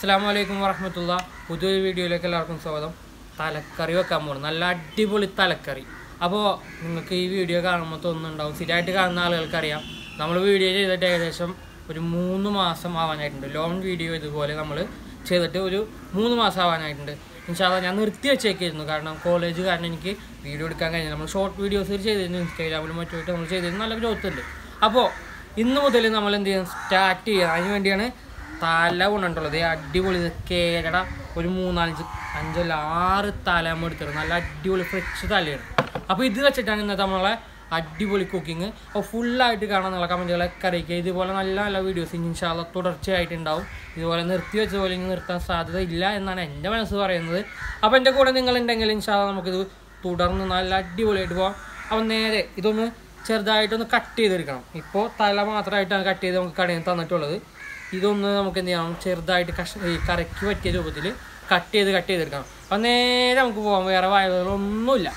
അസ്സലാമു വറഹ്മത്തുള്ള പുതിയൊരു വീഡിയോയിലേക്ക് എല്ലാവർക്കും സ്വാഗതം. തലക്കറി വെക്കാൻ പോകുന്നു, നല്ല അടിപൊളി തലക്കറി. അപ്പോൾ നിങ്ങൾക്ക് ഈ വീഡിയോ കാണുമ്പോൾ തോന്നുന്നുണ്ടാവും, സ്ഥിരമായിട്ട് കാണുന്ന ആളുകൾക്കറിയാം നമ്മൾ വീഡിയോ ചെയ്തിട്ട് ഏകദേശം ഒരു 3 മാസം ആവാനായിട്ടുണ്ട്. ലോങ് വീഡിയോ ഇതുപോലെ നമ്മൾ ചെയ്തിട്ട് ഒരു 3 മാസം ആവാനായിട്ടുണ്ട്. ഇൻഷാല്ലാ ഞാൻ നിർത്തി വെച്ചേക്കായിരുന്നു, കാരണം കോളേജ് കാരണം എനിക്ക് വീഡിയോ എടുക്കാൻ കഴിഞ്ഞില്ല. നമ്മൾ ഷോർട്ട് വീഡിയോസ് ചെയ്തിരുന്നു, ഇൻസ്റ്റാഗ്രാമിലും മറ്റുമായിട്ട് നമ്മൾ ചെയ്തിരുന്നു, നല്ല ഗ്രോത്ത് ഉണ്ട്. അപ്പോൾ ഇന്ന് മുതൽ നമ്മൾ എന്ത് ചെയ്യണം, സ്റ്റാർട്ട് ചെയ്യുക. അതിന് വേണ്ടിയാണ് തല കൊണ്ടുള്ളത്. അടിപൊളി കേരട ഒരു 6 തല നമ്മൾ എടുത്തത്, നല്ല അടിപൊളി ഫ്രഷ് തലയാണ്. അപ്പോൾ ഇത് വെച്ചിട്ടാണ് ഇന്നത്തെ നമ്മളെ അടിപൊളി കുക്കിങ്. അപ്പോൾ ഫുള്ളായിട്ട് കാണാൻ നിങ്ങളെ കമൻറ്റുകളൊക്കെ അറിയിക്കുക. ഇതുപോലെ നല്ല നല്ല വീഡിയോസ് ഇൻഷാല്ലാ തുടർച്ചയായിട്ടുണ്ടാവും. ഇതുപോലെ നിർത്തി വെച്ച പോലെ ഇനി നിർത്താൻ സാധ്യത ഇല്ല എന്നാണ് എൻ്റെ മനസ്സ് പറയുന്നത്. അപ്പോൾ എൻ്റെ കൂടെ നിങ്ങളുണ്ടെങ്കിൽ ഇൻഷാല്ലാ നമുക്കിത് തുടർന്ന് നല്ല അടിപൊളിയായിട്ട് പോകാം. അപ്പോൾ നേരെ ഇതൊന്ന് ചെറുതായിട്ടൊന്ന് കട്ട് ചെയ്തെടുക്കണം. ഇപ്പോൾ തല മാത്രമായിട്ടാണ് കട്ട് ചെയ്ത് നമുക്ക് കടയിൽ തന്നിട്ടുള്ളത്. ഇതൊന്ന് നമുക്ക് എന്ത് ചെയ്യണം, ചെറുതായിട്ട് കറക്കി പറ്റിയ രൂപത്തിൽ കട്ട് ചെയ്തെടുക്കണം. അപ്പം നേരെ നമുക്ക് പോകാം, വേറെ വയറുകളൊന്നുമില്ല.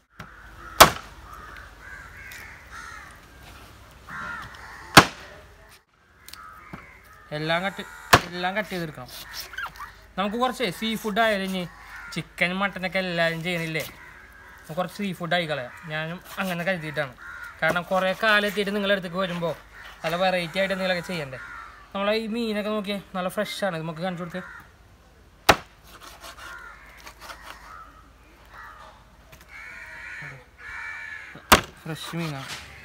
എല്ലാം കട്ട് ചെയ്തെടുക്കണം. നമുക്ക് കുറച്ച് സീ ഫുഡ് ആയാലും ഇനി ചിക്കൻ മട്ടനൊക്കെ എല്ലാവരും ചെയ്യണില്ലേ, കുറച്ച് സീ ഫുഡ് ആയി കളയാം. ഞാനും അങ്ങനെ കരുതിയിട്ടാണ്. കാരണം കുറേ കാലത്തെത്തിയിട്ട് നിങ്ങളുടെ അടുത്തേക്ക് വരുമ്പോൾ നല്ല വെറൈറ്റി ആയിട്ട് എന്തെങ്കിലുമൊക്കെ ചെയ്യണ്ടേ. നമ്മളെ ഈ മീനൊക്കെ നോക്കിയേ, നല്ല ഫ്രഷാണ്. നമുക്ക് കാണിച്ചു കൊടുത്തേ. ഫ്രഷ് മീനാണ്.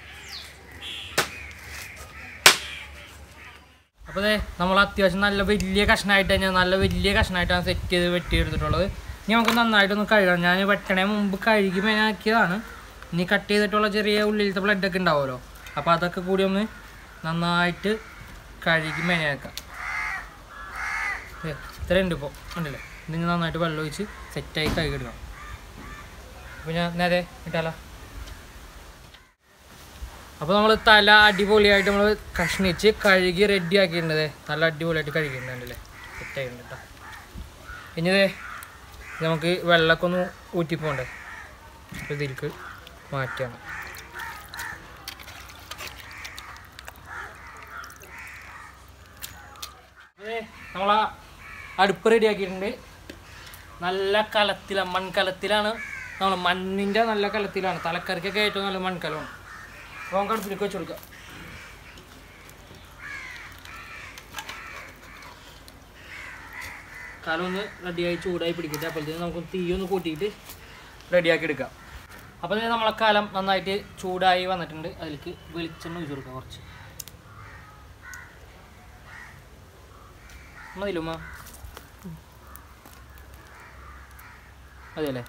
അപ്പോൾ അതെ നമ്മൾ അത്യാവശ്യം നല്ല വലിയ കഷ്ണമായിട്ടാണ് സെറ്റ് ചെയ്ത് വെട്ടിയെടുത്തിട്ടുള്ളത്. ഇനി നമുക്ക് നന്നായിട്ടൊന്ന് കഴുകണം. ഞാൻ വെട്ടണേ മുമ്പ് കഴുകി മേനാക്കിയതാണ്. ഇനി കട്ട് ചെയ്തിട്ടുള്ള ചെറിയ ഉള്ളിലത്തെ ബ്ലഡൊക്കെ ഉണ്ടാവുമല്ലോ, അപ്പോൾ അതൊക്കെ കൂടി ഒന്ന് നന്നായിട്ട് കഴുകി മേനയാക്കാം. ഇത്രയുണ്ട് ഇപ്പോൾ, ഉണ്ടല്ലേ. ഇതിന് നന്നായിട്ട് വെള്ളം ഒഴിച്ച് സെറ്റായി കഴുകിയെടുക്കണം. അപ്പോൾ ഞാൻ നേരെ ഇട്ടാലോ. അപ്പോൾ നമ്മൾ തല അടിപൊളിയായിട്ട് നമ്മൾ കഷ്ണിച്ച് കഴുകി റെഡി ആക്കിയിട്ടുണ്ട്. നല്ല അടിപൊളിയായിട്ട് കഴുകിയിട്ടുണ്ടല്ലേ, സെറ്റായിട്ടുണ്ട് കേട്ടോ. ഇനി നമുക്ക് വെള്ളമൊക്കെ ഒന്ന് ഊറ്റിപ്പോണ്ടേ, ഇതിലേക്ക് മാറ്റിയാണ്. നമ്മളാ അടുപ്പ് റെഡി ആക്കിയിട്ടുണ്ട്. നല്ല മൺകലത്തിലാണ് നമ്മൾ, മണ്ണിൻ്റെ നല്ല കലത്തിലാണ്. തലക്കറിക്കൊക്കെ ഏറ്റവും നല്ല മൺകലമാണ്. അപ്പോൾ നമുക്ക് അടുപ്പിലേക്ക് വെച്ച് കൊടുക്കാം. കലം ഒന്ന് റെഡിയായി ചൂടായി പിടിക്കട്ടെ. അപ്പോഴത്തേക്കും നമുക്ക് തീയൊന്ന് കൂട്ടിയിട്ട് റെഡിയാക്കി എടുക്കാം. അപ്പോൾ നമ്മളെ കലം നന്നായിട്ട് ചൂടായി വന്നിട്ടുണ്ട്. അതിലേക്ക് വെളിച്ചെണ്ണ ഒഴിച്ച് കൊടുക്കാം. കുറച്ച് മതിലുമ്മ, മതിയല്ലേ.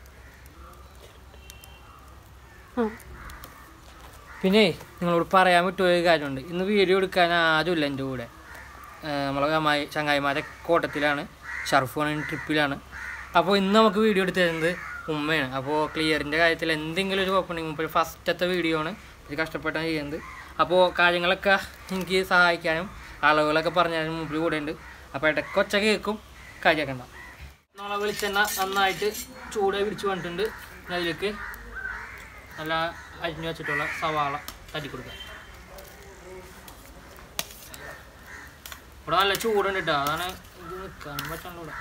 പിന്നെ നിങ്ങളോട് പറയാൻ വിട്ടുപോയ കാര്യമുണ്ട്. ഇന്ന് വീഡിയോ എടുക്കാൻ ആരുമില്ല എൻ്റെ കൂടെ. നമ്മളെ ചങ്ങായിമാരെ കോട്ടത്തിലാണ്, ഷർഫാണ് ട്രിപ്പിലാണ്. അപ്പോൾ ഇന്ന് നമുക്ക് വീഡിയോ എടുത്ത് തരുന്നത് ഉമ്മയാണ്. അപ്പോൾ ക്ലിയറിൻ്റെ കാര്യത്തിൽ എന്തെങ്കിലും ഒരു കുഴപ്പമുണ്ടെങ്കിൽ മുമ്പ് ഫസ്റ്റത്തെ വീഡിയോ ആണ്, ഇത് കഷ്ടപ്പെട്ടാണ് ചെയ്യുന്നത്. അപ്പോൾ കാര്യങ്ങളൊക്കെ എനിക്ക് സഹായിക്കാനും അളവുകളൊക്കെ പറഞ്ഞാലും മുമ്പിൽ കൂടെ ഉണ്ട്. അപ്പോൾ ഇടയ്ക്ക് ഒച്ച കേൾക്കും, കാര്യമാക്കണ്ട. നമ്മളെ വെളിച്ചെണ്ണ നന്നായിട്ട് ചൂടായി പിടിച്ച് വന്നിട്ടുണ്ട്. അതിലേക്ക് നല്ല അരിഞ്ഞു വെച്ചിട്ടുള്ള സവാള തട്ടി കൊടുക്കുക. ഇവിടെ നല്ല ചൂടുണ്ട് കേട്ടോ, അതാണ് ഇത് നിൽക്കാൻ പറ്റുള്ളൂ. ഇവിടെ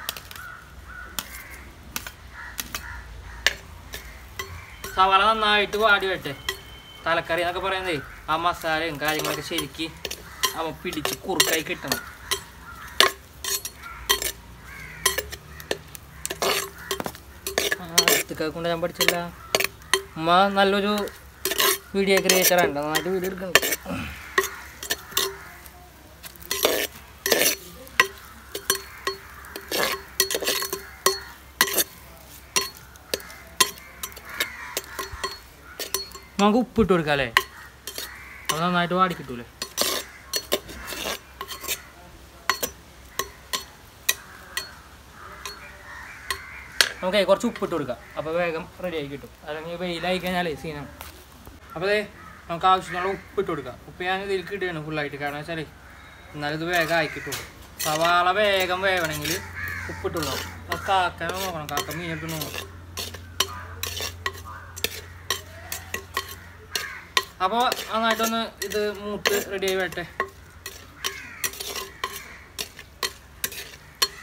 സവാള നന്നായിട്ട് വാടി വരട്ടെ. തലക്കറി എന്നൊക്കെ പറയുന്നതേ ആ മസാലയും കാര്യങ്ങളൊക്കെ ശരിക്ക് അവ പിടിച്ച് കുറുക്കായി കിട്ടണം. കൊണ്ട് ഞാൻ പഠിച്ചില്ല. ഉമ്മ നല്ലൊരു വീഡിയോ ക്രിയേറ്ററാണ്, നന്നായിട്ട് വീഡിയോ എടുക്കണം. നമുക്ക് ഉപ്പിട്ട് കൊടുക്കാം അല്ലേ, അത് നന്നായിട്ട് വാടി കിട്ടൂലേ. നമുക്ക് കുറച്ച് ഉപ്പിട്ട് കൊടുക്കാം, അപ്പോൾ വേഗം റെഡി ആയി കിട്ടും. അല്ലെങ്കിൽ വെയിലായി കഴിഞ്ഞാലേ സീനാണ്. അപ്പോൾ നമുക്ക് ആവശ്യത്തിനുള്ള ഉപ്പിട്ട് കൊടുക്കാം. ഉപ്പ് ഞാൻ ഇതിലേക്ക് ഇടുകയാണ് ഫുള്ളായിട്ട്, കാരണം വെച്ചാൽ എന്നാലും ഇത് വേഗം ആയി കിട്ടുള്ളൂ. സവാള വേഗം വേവണമെങ്കിൽ ഉപ്പിട്ട് കൊടുക്കണം. കാക്കനെ നോക്കണം, കാക്ക മീനിട്ട് നോക്കണം. അപ്പോൾ നന്നായിട്ടൊന്ന് ഇത് മൂത്ത് റെഡി ആയി വരട്ടെ.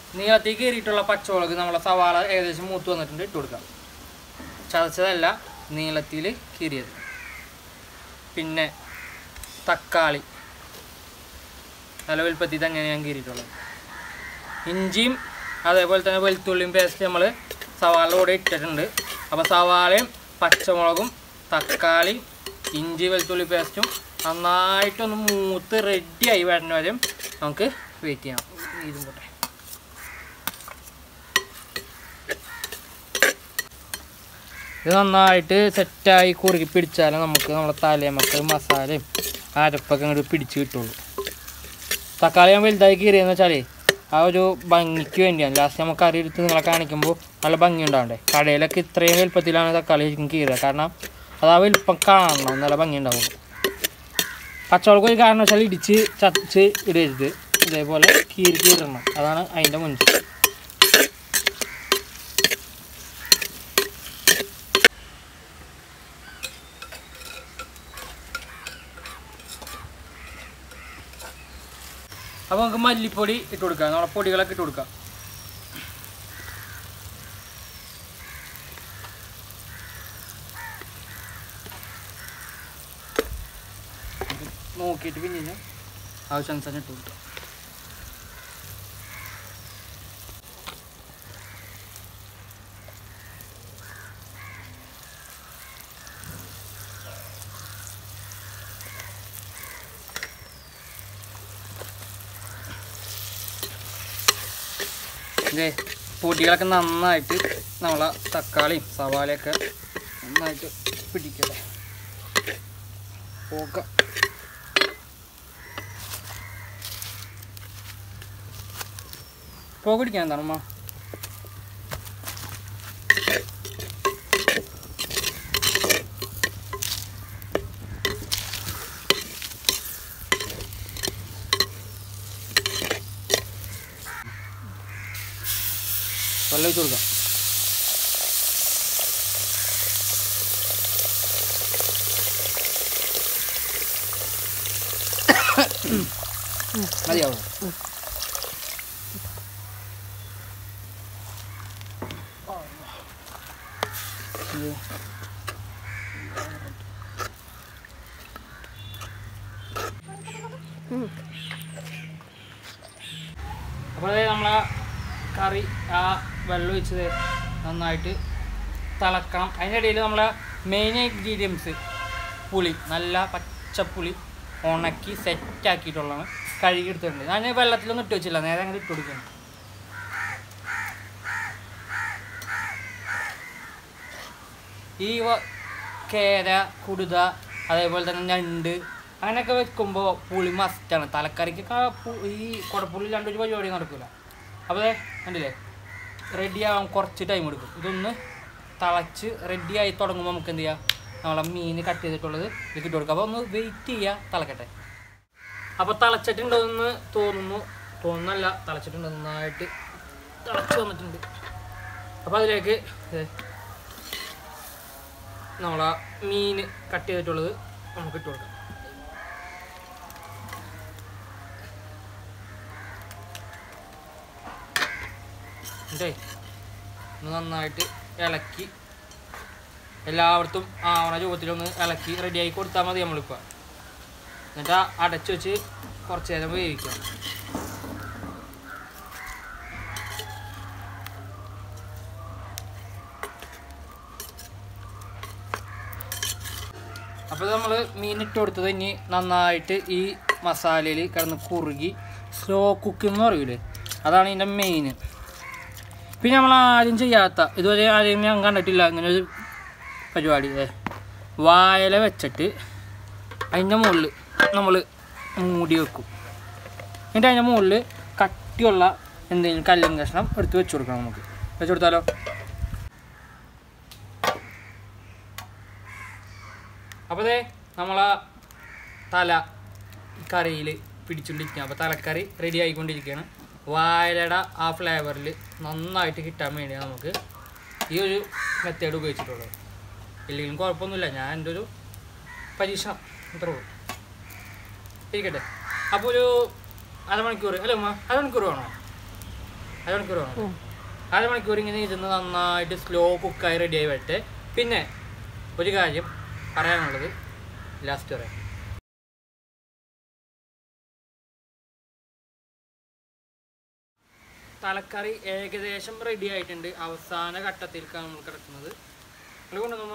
നീളത്തിൽ കീറിയിട്ടുള്ള പച്ചമുളക് നമ്മളെ സവാള ഏകദേശം മൂത്ത് വന്നിട്ടുണ്ട് ഇട്ട് കൊടുക്കാം. ചതച്ചതല്ല, നീളത്തിൽ കീറിയത്. പിന്നെ തക്കാളി നല്ല വലുപ്പത്തിൽ തന്നെ ഞാൻ കീറിയിട്ടുള്ളത്. ഇഞ്ചിയും അതേപോലെ തന്നെ വെളുത്തുള്ളിയും പേസ്റ്റ് നമ്മൾ സവാളയുടെ കൂടെ ഇട്ടിട്ടുണ്ട്. അപ്പോൾ സവാളയും പച്ചമുളകും തക്കാളി ഇഞ്ചി വെളുത്തുള്ളി പേസ്റ്റും നന്നായിട്ടൊന്ന് മൂത്ത് റെഡിയായി വരുന്ന വരെയും നമുക്ക് വെയിറ്റ് ചെയ്യാം. ഇതും പോട്ടെ. ഇത് നന്നായിട്ട് സെറ്റായി കുറുകി പിടിച്ചാലേ നമുക്ക് നമ്മുടെ തലേമക്ക് മസാലയും അരപ്പൊക്കെ അങ്ങോട്ട് പിടിച്ച് കിട്ടുള്ളൂ. തക്കാളി ഞാൻ വലുതായി കീറിയെന്ന് വെച്ചാൽ ആ ഒരു ഭംഗിക്ക് വേണ്ടിയാണ്. ലാസ്റ്റ് നമുക്ക് കറി എടുത്ത് നിങ്ങളെ കാണിക്കുമ്പോൾ നല്ല ഭംഗി ഉണ്ടാവണ്ടേ. കടയിലൊക്കെ ഇത്രയും വലുപ്പത്തിലാണ് തക്കാളി ശരിക്കും കീറുക. കാരണം അത് ആ വലുപ്പം കാണണം, നല്ല ഭംഗി ഉണ്ടാവും. പച്ചമുളക് ഒരു കാരണം വെച്ചാൽ ഇടിച്ച് ചതച്ച് ഇടരുത്, ഇതേപോലെ കീറിടണം. അതാണ് അതിൻ്റെ മുൻപ്. അപ്പോൾ നമുക്ക് മല്ലിപ്പൊടി ഇട്ട് കൊടുക്കാം. നമ്മളെ പൊടികളൊക്കെ ഇട്ട് കൊടുക്കാം. നോക്കിയിട്ട് പിന്നെ ആവശ്യാനുസരണം ഇട്ട് കൊടുക്കാം. ഇതേ പൊടികളൊക്കെ നന്നായിട്ട് നമ്മളെ തക്കാളിയും സവാളയൊക്കെ നന്നായിട്ട് പിടിക്കട്ടെ. പോക പിടിക്കാൻ എന്താണ് അമ്മ? വെള്ളം ഒഴിച്ച് കൊടുക്കാം. മതിയാവും. അപ്പോൾ നമ്മളെ കറി ആ വെള്ളം ഒഴിച്ചത് നന്നായിട്ട് തിളക്കണം. അതിൻ്റെ ഇടയിൽ നമ്മളെ മെയിൻ ഇൻഗ്രീഡിയൻസ് പുളി, നല്ല പച്ചപ്പുളി ഉണക്കി സെറ്റാക്കിയിട്ടുള്ളതാണ്. കഴുകിയെടുത്തിട്ടുണ്ട്. ഞാൻ വെള്ളത്തിലൊന്നും ഇട്ട് വെച്ചില്ല, നേരെ അങ്ങനെ ഇട്ട് കൊടുക്കണം. ഈ കേര കുടുത അതേപോലെ തന്നെ ഞണ്ട് അങ്ങനെയൊക്കെ വെക്കുമ്പോൾ പുളി മസ്റ്റാണ്. തലക്കറിക്കൊക്കെ ഈ കുടപ്പുള്ളി ഇല്ലാണ്ട് ഒരു പരിപാടി നടക്കില്ല. അപ്പോൾ കണ്ടില്ലേ, റെഡിയാവാൻ കുറച്ച് ടൈം എടുക്കും. ഇതൊന്ന് തിളച്ച് റെഡിയായി തുടങ്ങുമ്പോൾ നമുക്ക് എന്ത് ചെയ്യാം, നമ്മളെ മീൻ കട്ട് ചെയ്തിട്ടുള്ളത് ഇത് ഇട്ട് കൊടുക്കുക. അപ്പോൾ ഒന്ന് വെയിറ്റ് ചെയ്യുക, തിളക്കട്ടെ. അപ്പോൾ തിളച്ചിട്ടുണ്ടെന്ന് തോന്നുന്നല്ല, തിളച്ചിട്ടുണ്ട്, നന്നായിട്ട് തിളച്ച് വന്നിട്ടുണ്ട്. അപ്പോൾ അതിലേക്ക് നമ്മളെ മീൻ കട്ട് ചെയ്തിട്ടുള്ളത് നമുക്ക് ഇട്ട് കൊടുക്കാം. നന്നായിട്ട് ഇളക്കി എല്ലായിടത്തും ആവണ രൂപത്തിലൊന്ന് ഇളക്കി റെഡിയാക്കി കൊടുത്താൽ മതി നമ്മളിപ്പോൾ. എന്നിട്ട് അടച്ചു വെച്ച് കുറച്ച് നേരം വേവിക്കാം. അപ്പോൾ നമ്മൾ മീനിട്ട് കൊടുത്തത് ഇനി നന്നായിട്ട് ഈ മസാലയിൽ കിടന്ന് കുറുകി സ്ലോ കുക്കിംഗ് എന്ന് പറയൂലേ, അതാണ് ഇതിൻ്റെ മെയിൻ. പിന്നെ നമ്മൾ ആദ്യം ചെയ്യാത്ത, ഇതുവരെ ആരെയും ഞാൻ കണ്ടിട്ടില്ല ഇങ്ങനൊരു പരിപാടി. വാഴയില വെച്ചിട്ട് അതിൻ്റെ മുകളിൽ നമ്മൾ മൂടി വെക്കും. എന്നിട്ട് അതിൻ്റെ മുകളിൽ കട്ടിയുള്ള എന്തെങ്കിലും കല്ലും കഷ്ണം എടുത്ത് വെച്ച് കൊടുക്കണം. നമുക്ക് വെച്ച് കൊടുത്താലോ? അപ്പോൾ നമ്മളെ തല കറിയിൽ പിടിച്ചുകൊണ്ടിരിക്കുക. അപ്പോൾ തലക്കറി റെഡി ആയിക്കൊണ്ടിരിക്കുകയാണ്. വാഴയുടെ ആ ഫ്ലേവറിൽ നന്നായിട്ട് കിട്ടാൻ വേണ്ടിയാണ് നമുക്ക് ഈ ഒരു മെത്തേഡ് ഉപയോഗിച്ചിട്ടുള്ളത്. ഇല്ലെങ്കിലും കുഴപ്പമൊന്നുമില്ല, ഞാൻ എൻ്റെ ഒരു പരീക്ഷണം ഇത്രേ ഉള്ളൂ. ഇരിക്കട്ടെ. അപ്പോൾ ഒരു അരമണിക്കൂർ അല്ല അരമണിക്കൂർ വേണോ? അരമണിക്കൂർ വേണം. അരമണിക്കൂർ ഇങ്ങനെ ഇരുന്ന് നന്നായിട്ട് സ്ലോ കുക്കായി റെഡിയായി വരട്ടെ. പിന്നെ ഒരു കാര്യം പറയാനുള്ളത് ലാസ്റ്റ് പറയാം. തലക്കറി ഏകദേശം റെഡി ആയിട്ടുണ്ട്. അവസാന ഘട്ടത്തിലേക്കാണ് നമ്മൾ കിടക്കുന്നത്. കൊണ്ടുവന്നമ്മ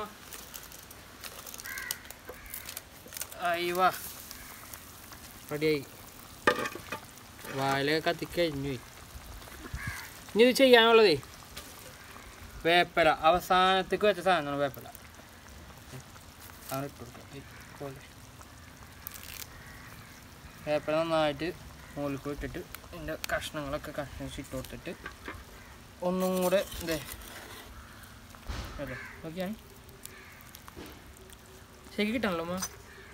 അയ്യവാ റെഡിയായി. വാല കത്തിക്കഴിഞ്ഞു. ഇനി ഇത് ചെയ്യാനുള്ളതേ വേപ്പില. അവസാനത്തേക്ക് വെച്ച സാധനമാണ് വേപ്പില. അങ്ങനെ ഇട്ട് കൊടുക്കാം. വേപ്പില നന്നായിട്ട് മുകളിൽ ഇട്ടിട്ട് ഇതിൻ്റെ കഷ്ണങ്ങളൊക്കെ ഇട്ട് കൊടുത്തിട്ട് ഒന്നും കൂടെ ഇതേ അതെ ഓക്കെയാണ്. ശരി കിട്ടണല്ലോ അമ്മ.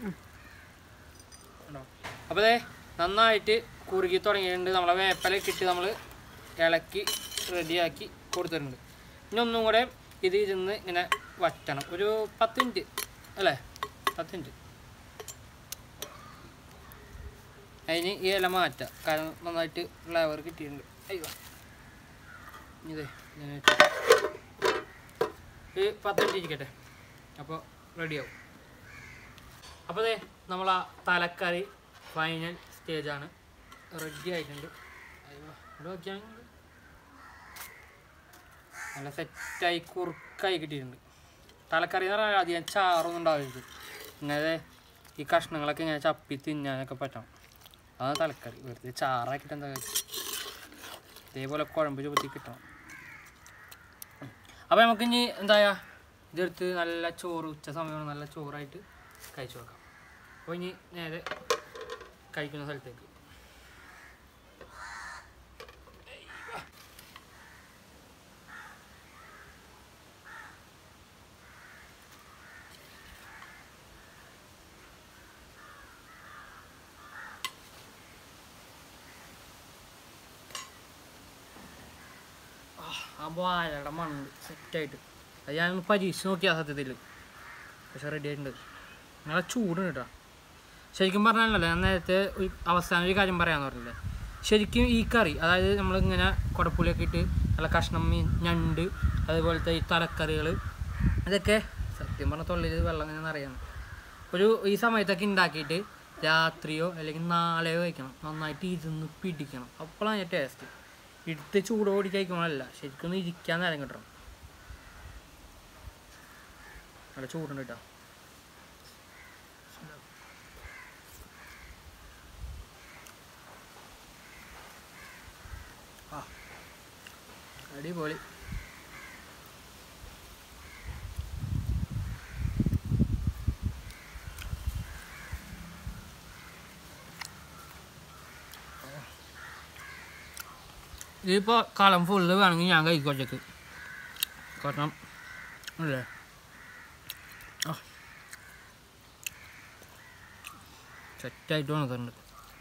അപ്പോൾ അതെ നന്നായിട്ട് കുറുകി തുടങ്ങിയിട്ടുണ്ട്. നമ്മളെ വേപ്പില ഇട്ടിട്ട് നമ്മൾ ഇളക്കി റെഡിയാക്കി കൊടുത്തിട്ടുണ്ട്. ഇനി ഒന്നും കൂടെ ഇത് ഇരുന്ന് ഇങ്ങനെ വറ്റണം. ഒരു 10 മിനിറ്റ് അല്ലേ, 10 മിനിറ്റ്. അതിന് ഈ ഇല മാറ്റാം, കാരണം നന്നായിട്ട് ഫ്ലേവർ കിട്ടിയിട്ടുണ്ട്. അയ്യോ ഇതേ ഈ 10 മിനിറ്റ് ഇരിക്കട്ടെ, അപ്പോൾ റെഡിയാവും. അപ്പോൾ അതെ നമ്മളാ തലക്കറി ഫൈനൽ സ്റ്റേജാണ്, റെഡി ആയിട്ടുണ്ട്. അയ്യോ ഇവിടെ നോക്കിയാൽ നല്ല സെറ്റായി കുറുക്കായി കിട്ടിയിട്ടുണ്ട്. തലക്കറി എന്ന് പറഞ്ഞാൽ അധികം ചാറൊന്നും ഉണ്ടാവരുത്. ഇങ്ങനെ ഈ കഷ്ണങ്ങളൊക്കെ ഇങ്ങനെ ചപ്പി തിന്നാനൊക്കെ പറ്റണം. അതാണ് തലക്കറി. വെറുതെ ചാറാക്കിയിട്ട് എന്താ കാര്യം? ഇതേപോലെ കുഴമ്പ് ചുവത്തി കിട്ടണം. അപ്പോൾ നമുക്കിനി എന്തായാ ഇതെടുത്ത് നല്ല ചോറ്, ഉച്ച സമയമാണ്, നല്ല ചോറായിട്ട് കഴിച്ചു നോക്കാം. അപ്പോൾ ഇനി നേരെ കഴിക്കുന്ന സ്ഥലത്തേക്ക്. ആ വാഴയുടെ മണ്ണ് സെറ്റായിട്ട് അത് ഞാനൊന്ന് പരീക്ഷിച്ച് നോക്കിയാൽ സത്യത്തിൽ. പക്ഷെ റെഡി ആയിട്ടുണ്ട്. നല്ല ചൂടുണ്ട് കേട്ടോ. ശരിക്കും പറഞ്ഞാലല്ലേ, ഞാൻ നേരത്തെ ഒരു അവസാനം ഒരു കാര്യം പറയാമെന്ന് പറഞ്ഞില്ലേ. ശരിക്കും ഈ കറി, അതായത് നമ്മളിങ്ങനെ കുടപ്പുളിയൊക്കെ ഇട്ട് നല്ല കഷ്ണം മീൻ, ഞണ്ട്, അതേപോലത്തെ ഈ തലക്കറികൾ, ഇതൊക്കെ സത്യം പറഞ്ഞ തൊള്ളിൽ വെള്ളം ഇങ്ങനെ അറിയണം. ഈ സമയത്തൊക്കെ ഉണ്ടാക്കിയിട്ട് രാത്രിയോ അല്ലെങ്കിൽ നാളെയോ കഴിക്കണം. നന്നായിട്ട് ഇരുന്ന് പിടിക്കണം. അപ്പോഴാണ് അതിൻ്റെ ടേസ്റ്റ്. എടുത്ത് ചൂടോടി കഴിക്കണമല്ല, ശരിക്കും ഒന്ന് ഇരിക്കാൻ നേരം കിട്ടണം. നല്ല ചൂടുണ്ട് കേട്ടോ. അടിപൊളി. ഇതിപ്പോൾ കളം ഫുള്ള് വേണമെങ്കിൽ ഞാൻ കഴിക്കോട്ടേക്ക്, കാരണം അല്ലേ സെറ്റായിട്ട് വന്നിട്ടുണ്ട്.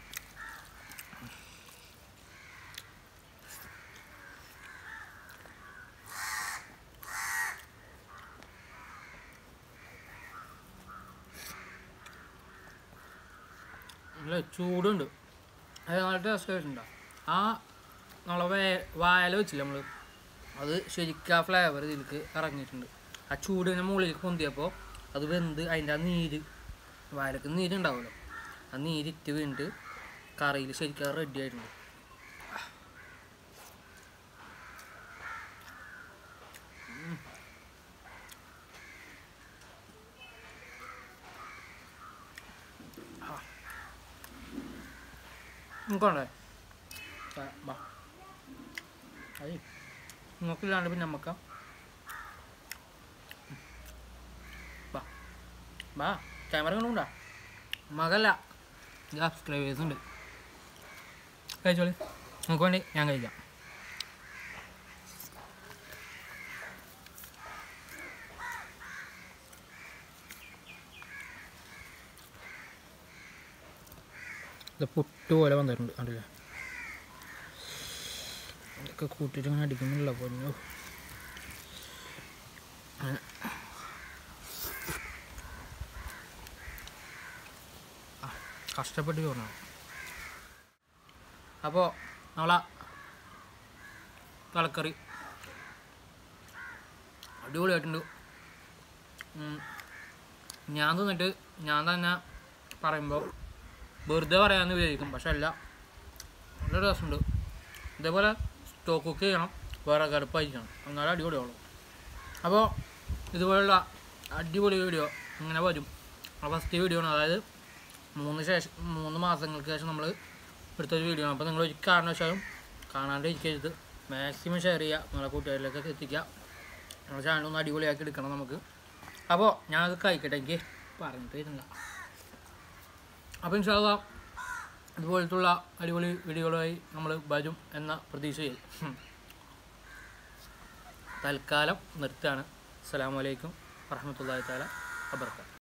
നല്ല ചൂടുണ്ട്. അത് നല്ല ടേസ്റ്റ് ആയിട്ടുണ്ടോ? ആ നമ്മളെ വാഴ വെച്ചില്ല നമ്മൾ, അത് ശരിക്കും ആ ഫ്ലേവർ ഇതിലേക്ക് ഇറങ്ങിയിട്ടുണ്ട്. ആ ചൂടിൻ്റെ മുകളിലേക്ക് പൊന്തിയപ്പോൾ അത് വെന്ത് അതിൻ്റെ ആ നീര്, വാഴക്ക് നീരുണ്ടാവുമല്ലോ, ആ നീരിറ്റ് വീണിട്ട് കറിയിൽ ശരിക്കും അത് റെഡി ആയിട്ടുണ്ട്. നമുക്കുണ്ടേ ബാ അത് നോക്കില്ലാണ്ട് പിന്നെ നമുക്ക് ബാ ബാ ക്യാമറ കൊണ്ടുണ്ടാ മകല്ല സബ്സ്ക്രൈബേഴ്സ് ഉണ്ട്. കഴിച്ചോളി, നമുക്ക് വേണ്ടി ഞാൻ കഴിക്കാം. ഇത് പുട്ട് പോലെ വന്നിട്ടുണ്ട് കണ്ടില്ലേ. ഇതൊക്കെ കൂട്ടിയിട്ട് ഇങ്ങനെ അടിക്കുന്നില്ല പൊന്നു. കഷ്ടപ്പെട്ട് ചോറിനാണ്. അപ്പോൾ നമ്മളെ തലക്കറി അടിപൊളിയായിട്ടുണ്ട്. ഞാൻ തിന്നിട്ട് ഞാൻ തന്നെ പറയുമ്പോൾ വെറുതെ പറയാമെന്ന് വിചാരിക്കും, പക്ഷെ അല്ല, നല്ല രസമുണ്ട്. ഇതേപോലെ സ്റ്റോക്ക് കുക്ക് ചെയ്യണം, വേറെ കടുപ്പായിരിക്കണം, എന്നാലും അടിപൊളിയാവുള്ളൂ. അപ്പോൾ ഇതുപോലുള്ള അടിപൊളി വീഡിയോ ഇങ്ങനെ വരും. ഫസ്റ്റ് വീഡിയോ ആണ്, അതായത് 3 മാസങ്ങൾക്ക് ശേഷം നമ്മൾ എടുത്തൊരു വീഡിയോ ആണ്. അപ്പോൾ നിങ്ങൾ ഒരു കാരണവശാലും കാണാണ്ടിരിക്കരുത്. മാക്സിമം ഷെയർ ചെയ്യുക, നിങ്ങളെ കൂട്ടുകാരിലേക്കൊക്കെ എത്തിക്കുക. നമ്മുടെ ചാനലൊന്ന് അടിപൊളിയാക്കി എടുക്കണം നമുക്ക്. അപ്പോൾ ഞാനത് കഴിക്കട്ടെ, എനിക്ക് പറഞ്ഞിട്ട് വരുന്നില്ല. അപ്പോൾ ഇൻഷാ അല്ലാഹ് ഇതുപോലത്തുള്ള അടിപൊളി വീഡിയോകളുമായി നമ്മൾ വരും എന്ന പ്രതീക്ഷയിൽ തൽക്കാലം നിർത്തുകയാണ്. അസ്സലാമു അലൈക്കും വറഹ്മത്തുള്ളാഹി തആല വബറകാതുഹു.